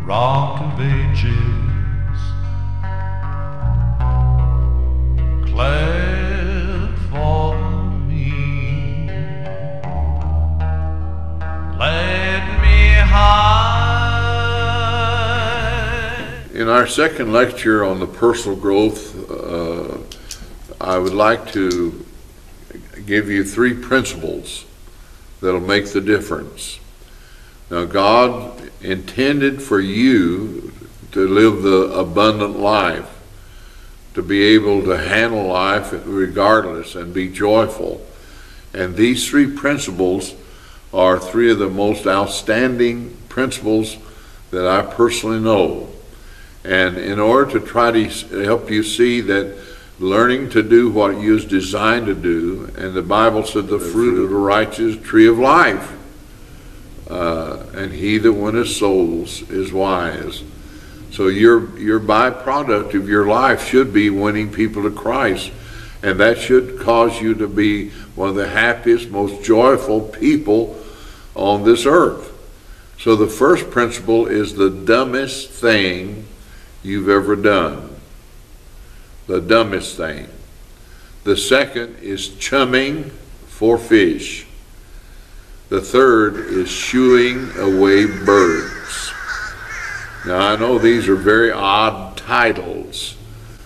Rock of Ages, clad for me, let me hide. In our second lecture on the personal growth, I would like to give you 3 principles that'll make the difference. Now, God intended for you to live the abundant life, to be able to handle life regardless and be joyful. And these 3 principles are 3 of the most outstanding principles that I personally know. And in order to try to help you see that learning to do what you was designed to do, and the Bible said the fruit of the righteous tree of life, and he that winneth souls is wise. So your byproduct of your life should be winning people to Christ, and that should cause you to be one of the happiest, most joyful people on this earth. So the first principle is the dumbest thing you've ever done. The dumbest thing. The second is chumming for fish. The third is shooing away birds. Now, I know these are very odd titles,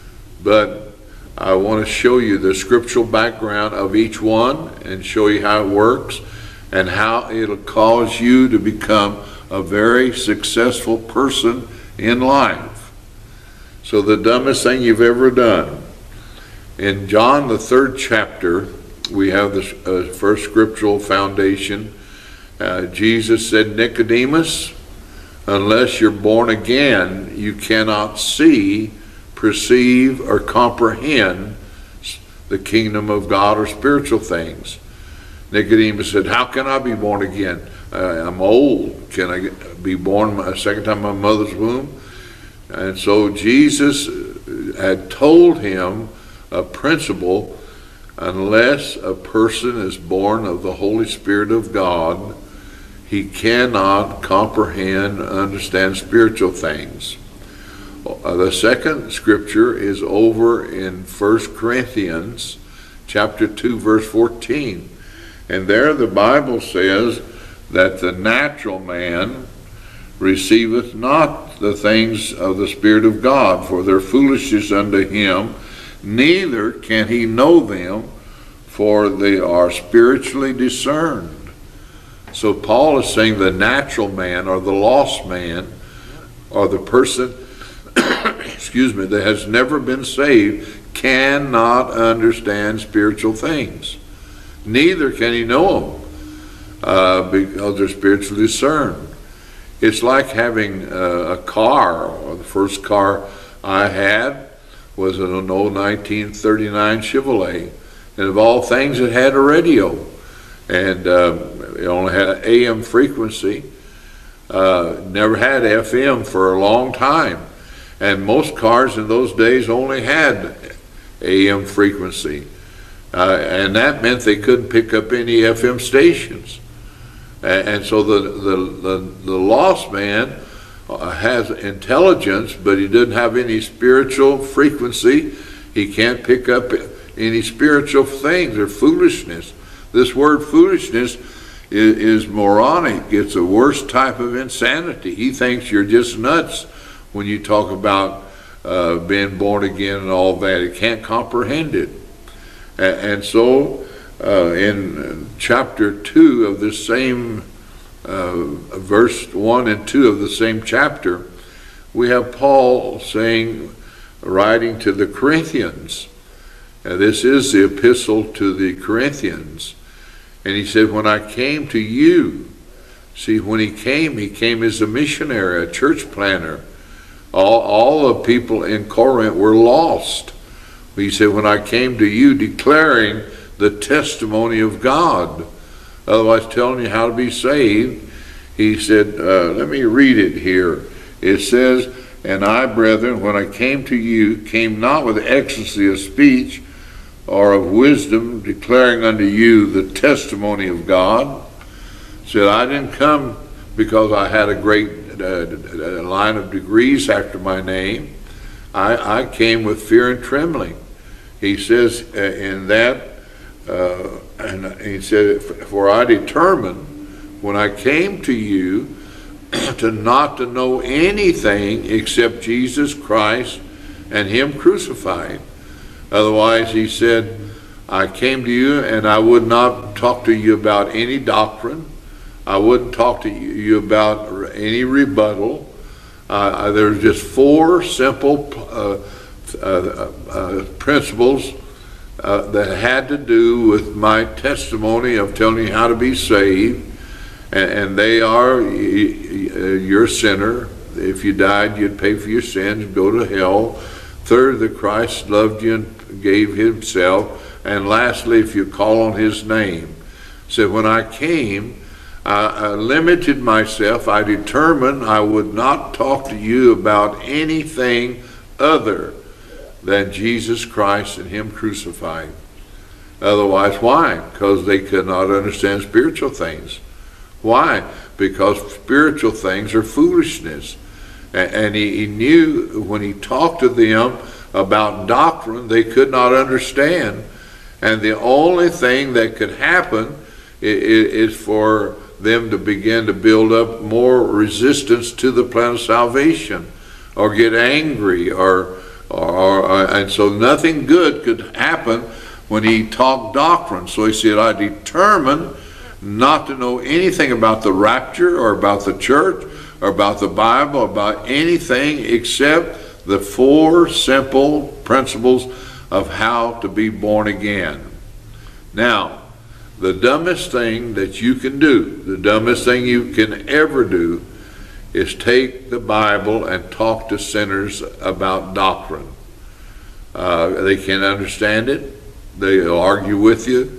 but I want to show you the scriptural background of each one and show you how it works and how it'll cause you to become a very successful person in life. So the dumbest thing you've ever done. In John, the 3rd chapter, we have the first scriptural foundation. Jesus said, Nicodemus, unless you're born again, you cannot see, perceive, or comprehend the kingdom of God or spiritual things. Nicodemus said, how can I be born again? I'm old. Can I be born a second time in my mother's womb? And so Jesus had told him a principle: unless a person is born of the Holy Spirit of God, he cannot comprehend, understand spiritual things. The second scripture is over in 1 Corinthians chapter 2, verse 14. And there the Bible says that the natural man receiveth not the things of the Spirit of God, for their foolishness unto him, neither can he know them, for they are spiritually discerned. So Paul is saying the natural man, or the lost man, or the person excuse me, that has never been saved, cannot understand spiritual things. Neither can he know them, because they're spiritually discerned. It's like having a car. The first car I had was an old 1939 Chevrolet. And of all things, it had a radio. And it only had an AM frequency. Never had FM for a long time. And most cars in those days only had AM frequency. And that meant they couldn't pick up any FM stations. And so the lost man has intelligence, but he doesn't have any spiritual frequency. He can't pick up any spiritual things or foolishness. This word foolishness is moronic. It's the worst type of insanity. He thinks you're just nuts when you talk about being born again and all that. He can't comprehend it. And so in chapter 2 of this same verse 1 and 2 of the same chapter, we have Paul saying, writing to the Corinthians. This is the epistle to the Corinthians. And he said, when I came to you, see, when he came as a missionary, a church planter. All the people in Corinth were lost. He said, when I came to you declaring the testimony of God, otherwise telling you how to be saved, he said, let me read it here. It says, and I, brethren, when I came to you, came not with excellency of speech or of wisdom, declaring unto you the testimony of God. Said, I didn't come because I had a great a line of degrees after my name. I came with fear and trembling. He says in that, and he said, for I determined when I came to you to not to know anything except Jesus Christ and Him crucified. Otherwise, he said, I came to you and I would not talk to you about any doctrine. I wouldn't talk to you about any rebuttal. There's just four simple principles that had to do with my testimony of telling you how to be saved. And they are, you're a sinner. If you died, you'd pay for your sins, go to hell. Third, that Christ loved you and gave Himself. And lastly, if you call on His name. So when I came, I limited myself. I determined I would not talk to you about anything other than Jesus Christ and Him crucified. Otherwise, why? Because they could not understand spiritual things. Why? Because spiritual things are foolishness. And he knew when he talked to them about doctrine, they could not understand. And the only thing that could happen is for them to begin to build up more resistance to the plan of salvation, or get angry, and so nothing good could happen when he talked doctrine. So he said, I determined not to know anything about the rapture or about the church or about the Bible, about anything except the four simple principles of how to be born again. Now, the dumbest thing that you can do, the dumbest thing you can ever do, is take the Bible and talk to sinners about doctrine. They can't understand it. They'll argue with you.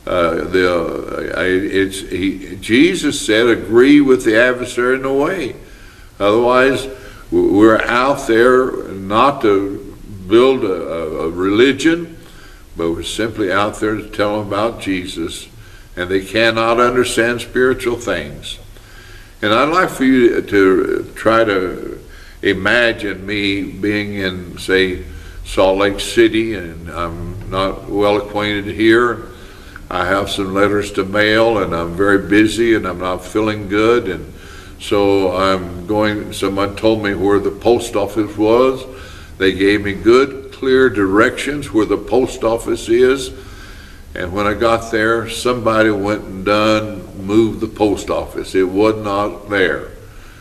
Jesus said, agree with the adversary in the way. Otherwise, we're out there not to build a religion, but we're simply out there to tell them about Jesus, and they cannot understand spiritual things. And I'd like for you to try to imagine me being in, say, Salt Lake City, and I'm not well acquainted here. I have some letters to mail, and I'm very busy, and I'm not feeling good, and so someone told me where the post office was. They gave me good, clear directions where the post office is, and when I got there, somebody went and moved the post office. It was not there.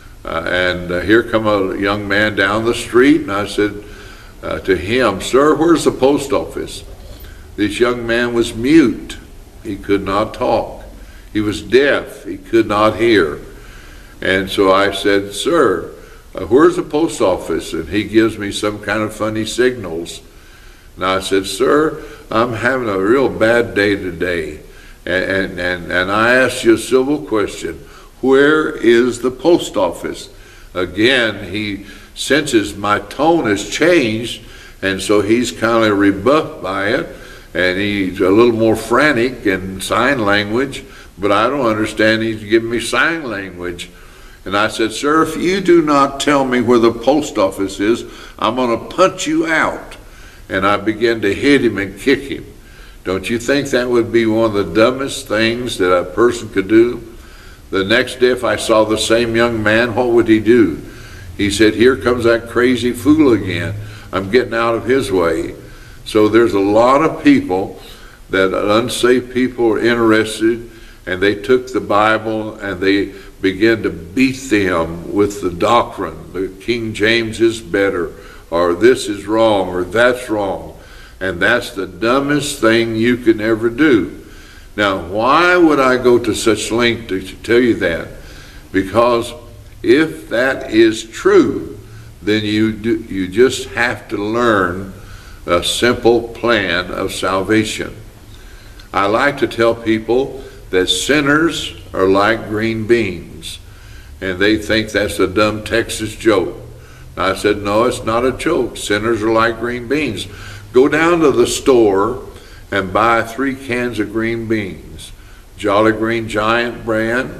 Here come a young man down the street, and I said to him, sir, where's the post office? This young man was mute. He could not talk. He was deaf. He could not hear. And so I said, sir, where's the post office? And he gives me some kind of funny signals. And I said, sir, I'm having a real bad day today. And I asked you a civil question. Where is the post office? Again, he senses my tone has changed, and so he's kind of rebuffed by it. And he's a little more frantic in sign language, but I don't understand. He's giving me sign language. And I said, sir, if you do not tell me where the post office is, I'm going to punch you out. And I began to hit him and kick him. Don't you think that would be one of the dumbest things that a person could do? The next day, if I saw the same young man, what would he do? He said, here comes that crazy fool again. I'm getting out of his way. So there's a lot of people that unsaved people are interested, and they took the Bible and they began to beat them with the doctrine. The King James is better, or this is wrong, or that's wrong. And that's the dumbest thing you can ever do. Now, why would I go to such length to tell you that? Because if that is true, then you just have to learn a simple plan of salvation. I like to tell people that sinners are like green beans, and they think that's a dumb Texas joke. And I said, no, it's not a joke. Sinners are like green beans. Go down to the store and buy 3 cans of green beans. Jolly Green Giant brand,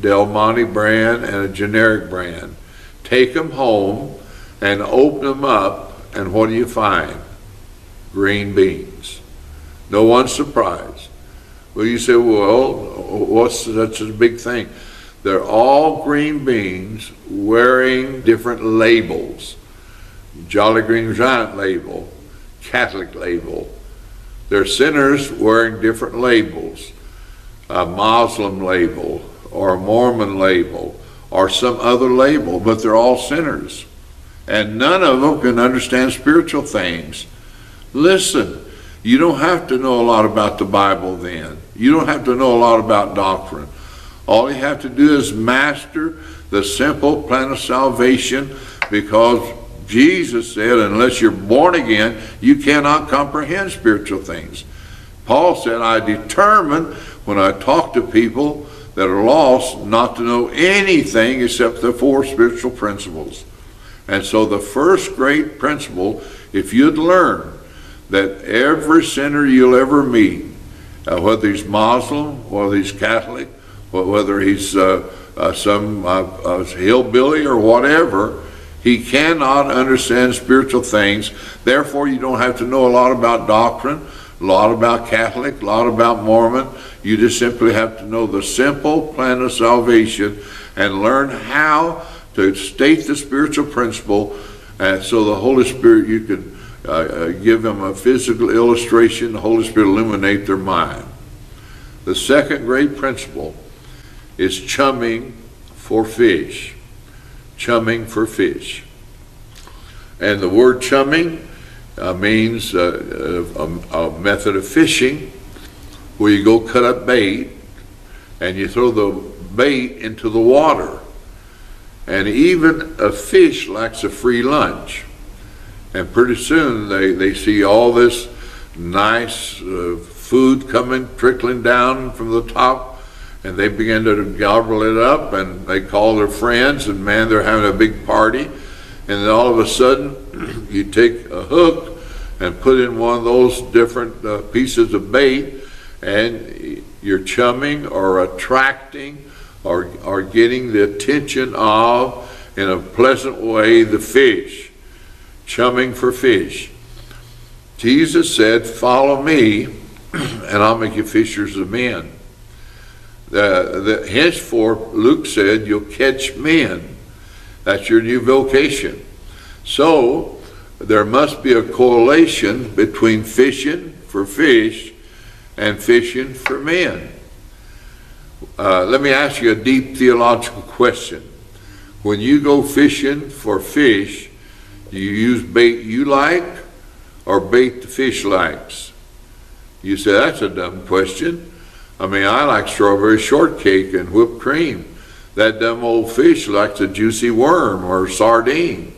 Del Monte brand and a generic brand. Take them home and open them up, and what do you find? Green beans. No one's surprised. Well, you say, well, what's such a big thing? They're all green beans wearing different labels. Jolly Green Giant label, Catholic label. They're sinners wearing different labels. A Muslim label, or a Mormon label, or some other label, but they're all sinners. And none of them can understand spiritual things. Listen, you don't have to know a lot about the Bible then. You don't have to know a lot about doctrine. All you have to do is master the simple plan of salvation, because Jesus said, unless you're born again, you cannot comprehend spiritual things. Paul said, I determined when I talk to people that are lost not to know anything except the 4 spiritual principles. And so the first great principle, if you'd learn that every sinner you'll ever meet, whether he's Muslim, whether he's Catholic, whether he's some hillbilly or whatever, he cannot understand spiritual things. Therefore, you don't have to know a lot about doctrine, a lot about Catholic, a lot about Mormon. You just simply have to know the simple plan of salvation and learn how to state the spiritual principle, so the Holy Spirit, you can give them a physical illustration, the Holy Spirit illuminate their mind. The second great principle is chumming for fish. Chumming for fish. And the word chumming means a method of fishing where you go cut up bait and you throw the bait into the water. And even a fish likes a free lunch. And pretty soon they see all this nice food trickling down from the top, and they begin to gobble it up, and they call their friends, and man, they're having a big party. And then all of a sudden, you take a hook and put in one of those different pieces of bait, and you're chumming or attracting or getting the attention of, in a pleasant way, the fish. Chumming for fish. Jesus said, follow me, and I'll make you fishers of men. Henceforth, Luke said, you'll catch men. That's your new vocation. So, there must be a correlation between fishing for fish and fishing for men. Let me ask you a deep theological question. When you go fishing for fish, do you use bait you like or bait the fish likes? You say, that's a dumb question. I mean, I like strawberry shortcake and whipped cream. That dumb old fish likes a juicy worm or sardine.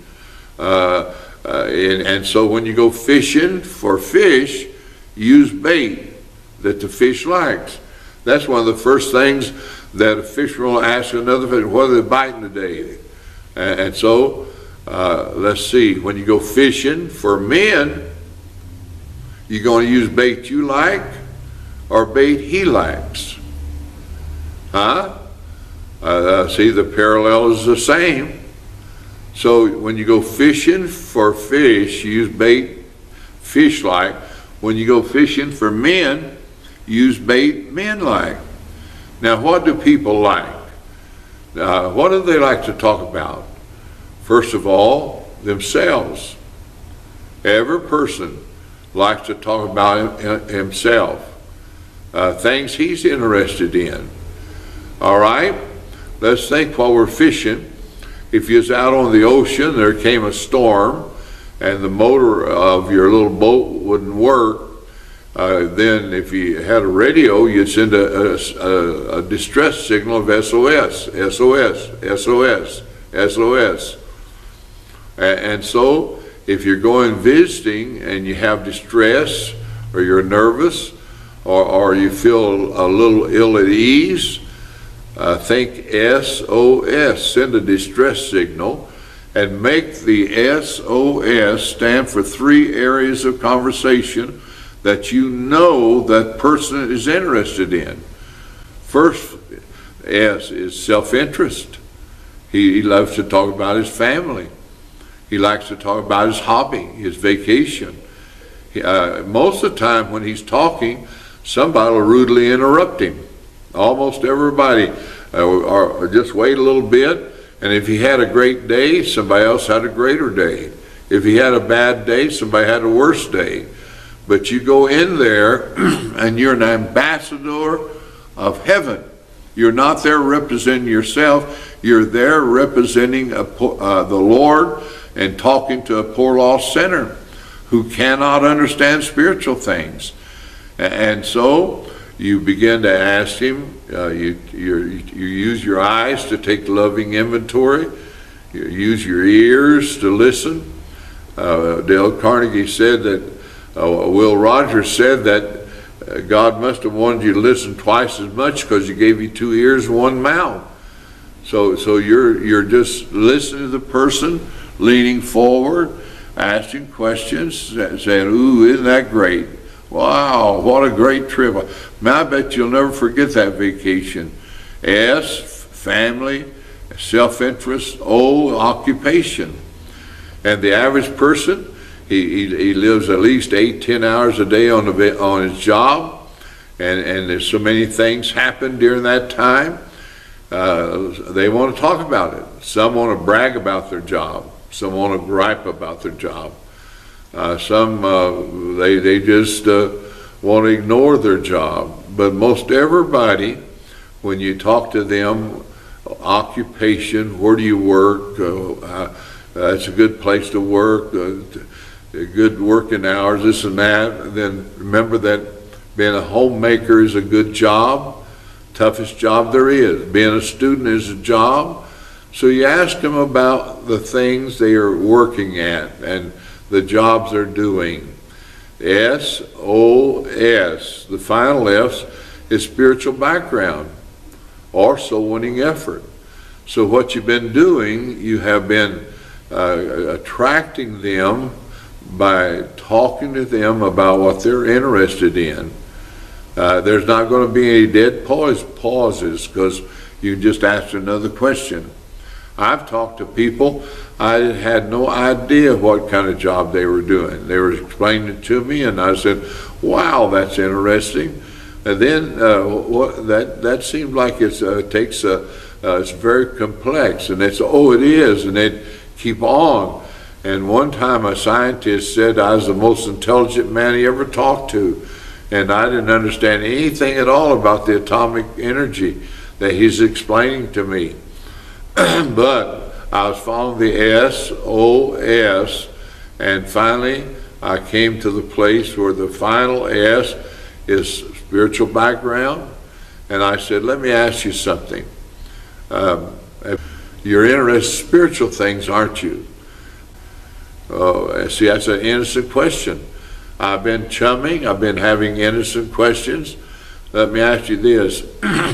And so when you go fishing for fish, use bait that the fish likes. That's one of the first things that a fisherman will ask another fish, what are they biting today? And so, let's see, when you go fishing for men, you're going to use bait you like or bait he likes? Huh? See, the parallel is the same. So when you go fishing for fish, you use bait fish like. When you go fishing for men, use bait men like. Now, what do people like? What do they like to talk about? First of all, themselves. Every person likes to talk about himself, things he's interested in. All right? Let's think while we're fishing. If you was out on the ocean, there came a storm, and the motor of your little boat wouldn't work, then if you had a radio, you'd send a distress signal of SOS, SOS, SOS, SOS. And so, if you're going visiting and you have distress, or you're nervous, or you feel a little ill at ease, think SOS, send a distress signal, and make the SOS stand for 3 areas of conversation that you know that person is interested in. First, S is self-interest. He loves to talk about his family. He likes to talk about his hobby, his vacation. Most of the time when he's talking, somebody will rudely interrupt him. Almost everybody. Or just wait a little bit, and if he had a great day, somebody else had a greater day. If he had a bad day, somebody had a worse day. But you go in there and you're an ambassador of heaven. You're not there representing yourself. You're there representing the Lord and talking to a poor lost sinner who cannot understand spiritual things. And so you begin to ask him, you use your eyes to take loving inventory. You use your ears to listen. Dale Carnegie said that, Will Rogers said that God must have wanted you to listen twice as much because he gave you 2 ears and 1 mouth. So you're just listening to the person, leaning forward, asking questions, saying, ooh, isn't that great? Wow, what a great trip. Man, I bet you'll never forget that vacation. S, family. Self-interest. O, occupation. And the average person, he lives at least 8-10 hours a day on his job. And there's so many things happen during that time. They want to talk about it. Some want to brag about their job. Some want to gripe about their job. Some they just want to ignore their job. But most everybody, when you talk to them, occupation, where do you work? That's a good place to work. Good working hours, this and that. Then remember that being a homemaker is a good job, toughest job there is. Being a student is a job. So you ask them about the things they are working at and the jobs they're doing. S-O-S. The final S is spiritual background or soul winning effort. So what you've been doing, you have been attracting them by talking to them about what they're interested in. There's not going to be any dead pauses because you just asked another question. I've talked to people, I had no idea what kind of job they were doing. They were explaining it to me, and I said, wow, that's interesting. And then that seemed like it's very complex. And they said, oh, it is, and they'd keep on. And one time a scientist said I was the most intelligent man he ever talked to. And I didn't understand anything at all about the atomic energy that he's explaining to me. But I was following the S-O-S, and finally I came to the place where the final S is spiritual background. And I said, let me ask you something. You're interested in spiritual things, aren't you? See, that's an innocent question. I've been chumming, I've been having innocent questions. Let me ask you this.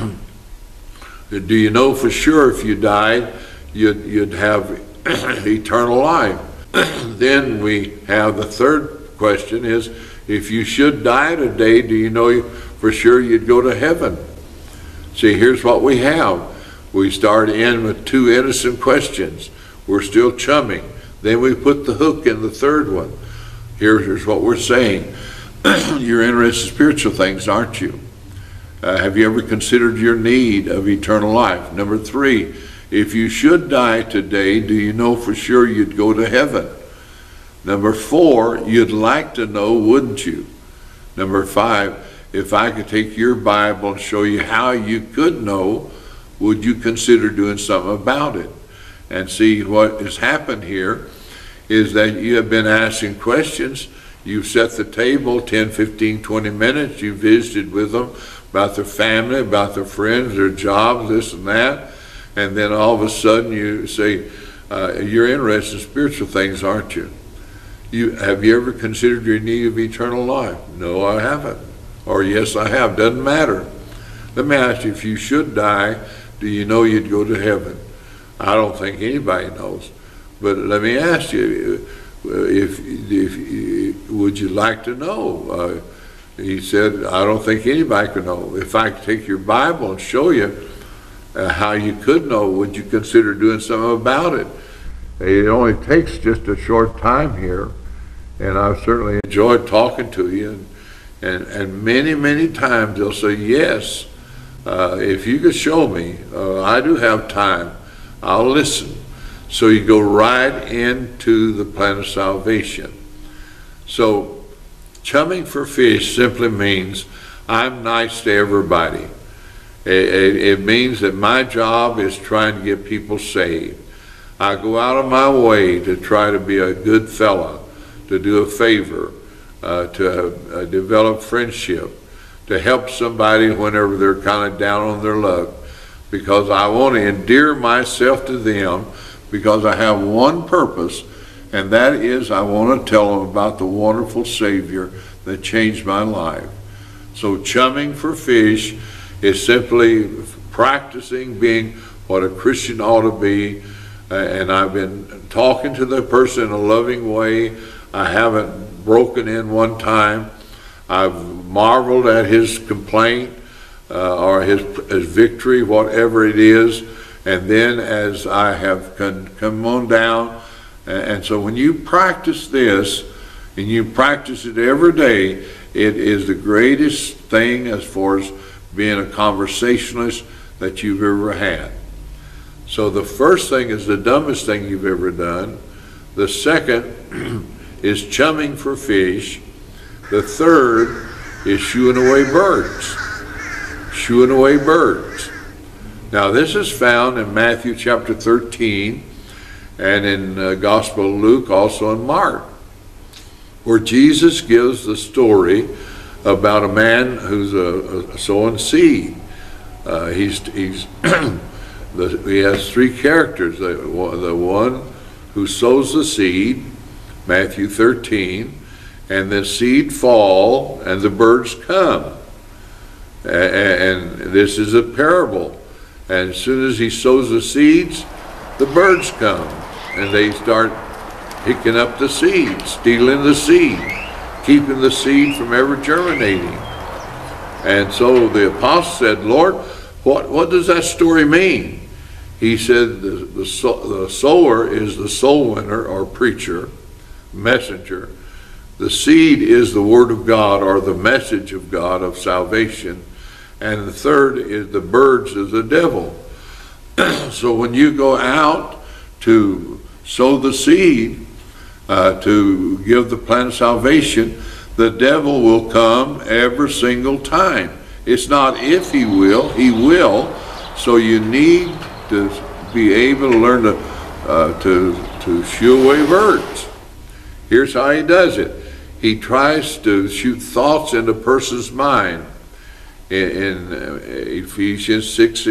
Do you know for sure if you died, you'd have eternal life? Then we have the third question is, if you should die today, do you know for sure you'd go to heaven? See, here's what we have. We start in with 2 innocent questions. We're still chumming. Then we put the hook in the third one. Here's what we're saying. You're interested in spiritual things, aren't you? Have you ever considered your need of eternal life? Number 3, if you should die today, do you know for sure you'd go to heaven? Number 4, you'd like to know, wouldn't you? Number 5, if I could take your Bible and show you how you could know, would you consider doing something about it? And see, what has happened here is that you have been asking questions. You've set the table 10, 15, 20 minutes. You visited with them about their family, about their friends, their jobs, this and that. And then all of a sudden you say, you're interested in spiritual things, aren't you? Have you ever considered your need of eternal life? No, I haven't. Or yes, I have. Doesn't matter. Let me ask you, if you should die, do you know you'd go to heaven? I don't think anybody knows. But let me ask you, if would you like to know? He said, I don't think anybody can know. If I could take your Bible and show you how you could know, would you consider doing something about it? It only takes just a short time here, and I've certainly enjoyed talking to you. And many, many times they'll say, yes, if you could show me, I do have time, I'll listen. So you go right into the plan of salvation. So chumming for fish simply means I'm nice to everybody. It means that my job is trying to get people saved. I go out of my way to try to be a good fella, to do a favor, to develop friendship, to help somebody whenever they're kind of down on their luck, because I want to endear myself to them, because I have one purpose, and that is I want to tell them about the wonderful Savior that changed my life. So chumming for fish is simply practicing being what a Christian ought to be, and I've been talking to the person in a loving way. I haven't broken in one time. I've marveled at his complaint or his victory, whatever it is, and then as I have come on down, and so when you practice this, and you practice it every day, it is the greatest thing as far as being a conversationalist that you've ever had. So the first thing is the dumbest thing you've ever done. The second is chumming for fish. The third is shooing away birds. Shooing away birds. Now this is found in Matthew chapter 13 and in Gospel of Luke, also in Mark, where Jesus gives the story about a man who's sowing seed. He has three characters. The one who sows the seed, Matthew 13, and the seed fall and the birds come. And this is a parable. And as soon as he sows the seeds, the birds come and they start picking up the seed, stealing the seed, keeping the seed from ever germinating. And so the apostle said, Lord, what does that story mean? He said the sower is the soul winner or preacher, messenger. The seed is the word of God or the message of God of salvation. And the third is the birds is the devil. So when you go out to sow the seed, to give the plan of salvation, the devil will come every single time. It's not if he will, he will. So you need to be able to learn to shoo away birds. Here's how he does it. He tries to shoot thoughts into a person's mind. In Ephesians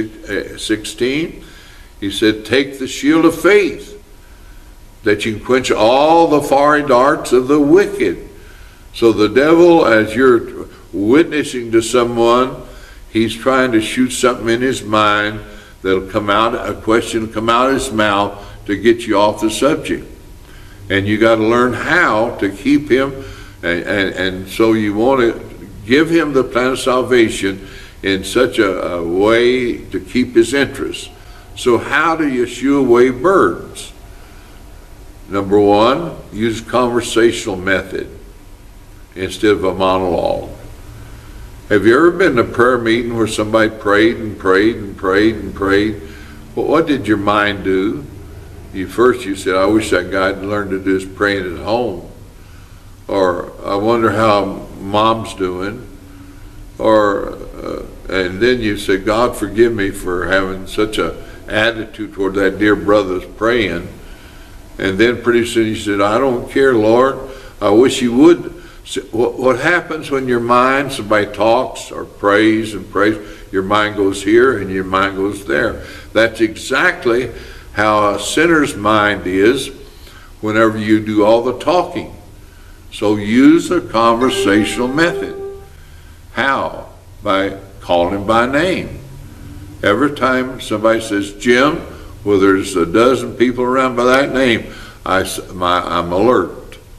6:16, he said, take the shield of faith, that you can quench all the fiery darts of the wicked. So the devil, as you're witnessing to someone, he's trying to shoot something in his mind that'll come out, a question will come out of his mouth to get you off the subject. And you got to learn how to keep him, and so you want to give him the plan of salvation in such a way to keep his interest. So how do you shoo away birds? Number one, use conversational method instead of a monologue. Have you ever been in a prayer meeting where somebody prayed and prayed and prayed and prayed? Well, what did your mind do? You said, I wish that guy had learned to do his praying at home. Or, I wonder how mom's doing. Or, and then you said, God forgive me for having such an attitude toward that dear brother's praying. And then pretty soon you said, I don't care, Lord. I wish you would. What happens when your mind, somebody talks or prays and prays, your mind goes here and your mind goes there. That's exactly how a sinner's mind is whenever you do all the talking. So use a conversational method. How? By calling him by name. Every time somebody says Jim, well, there's a dozen people around by that name, I'm alert.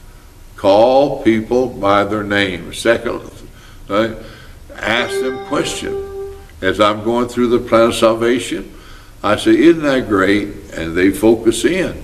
Call people by their name. Second, ask them questions. As I'm going through the plan of salvation, I say, isn't that great? And they focus in.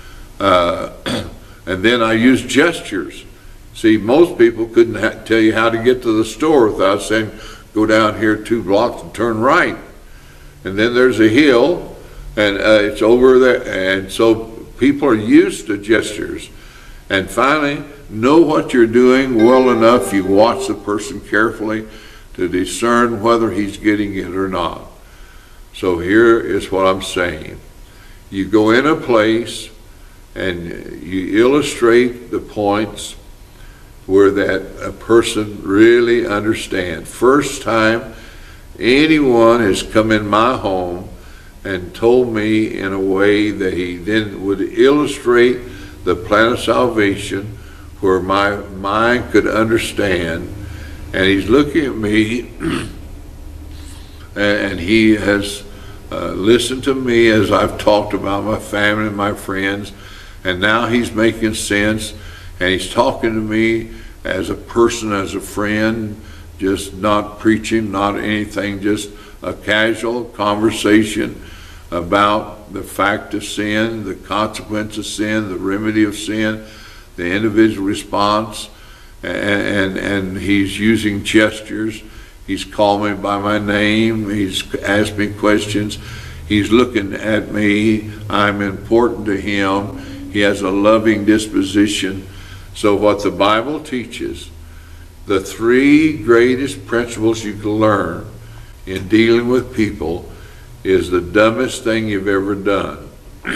And then I use gestures. See, most people couldn't tell you how to get to the store without saying, go down here 2 blocks and turn right. And then there's a hill, and it's over there. And so people are used to gestures. And finally, know what you're doing well enough. You watch the person carefully to discern whether he's getting it or not. So here is what I'm saying. You go in a place and you illustrate the points where that a person really understands. First time anyone has come in my home and told me in a way that he then would illustrate the plan of salvation where my mind could understand, and he's looking at me and he has listened to me as I've talked about my family and my friends, and now he's making sense, and he's talking to me as a person, as a friend, just not preaching, not anything, just a casual conversation about the fact of sin, the consequence of sin, the remedy of sin, the individual response, and he's using gestures. He's called me by my name. He's asked me questions. He's looking at me. I'm important to him. He has a loving disposition. So what the Bible teaches, the 3 greatest principles you can learn in dealing with people is the dumbest thing you've ever done.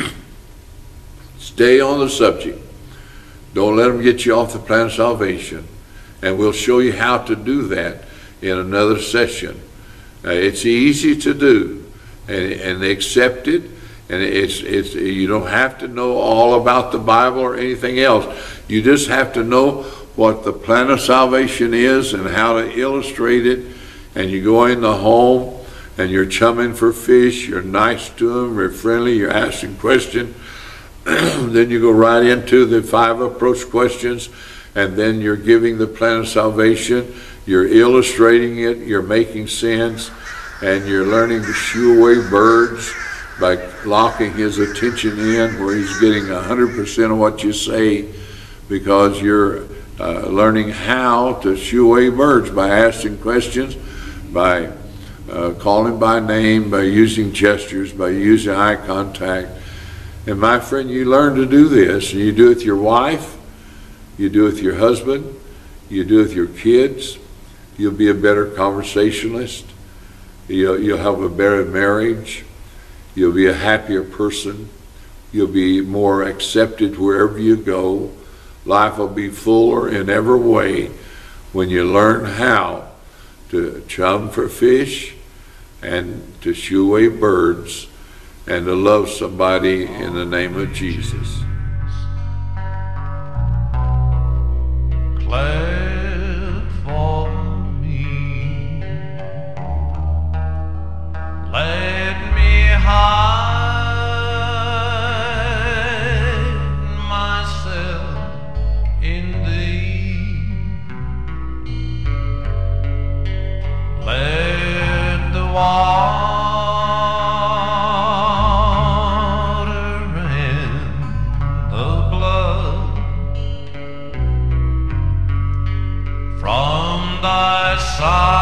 Stay on the subject. Don't let them get you off the plan of salvation. And we'll show you how to do that in another session. It's easy to do, and accept it. And it's you don't have to know all about the Bible or anything else. You just have to know what the plan of salvation is and how to illustrate it. And you go in the home and you're chumming for fish. You're nice to them. You're friendly. You're asking questions. Then you go right into the 5 approach questions, and then you're giving the plan of salvation. You're illustrating it. You're making sense, and you're learning to shoo away birds by locking his attention in where he's getting 100% of what you say, because you're learning how to shoo away birds by asking questions, by calling by name, by using gestures, by using eye contact. And my friend, you learn to do this. You do it with your wife, you do it with your husband, you do it with your kids. You'll be a better conversationalist. You'll have a better marriage. You'll be a happier person. You'll be more accepted wherever you go. Life will be fuller in every way when you learn how to chum for fish and to shoo away birds and to love somebody in the name of Jesus. Glad for me. Let me hide myself in thee. Let the water and the blood from thy side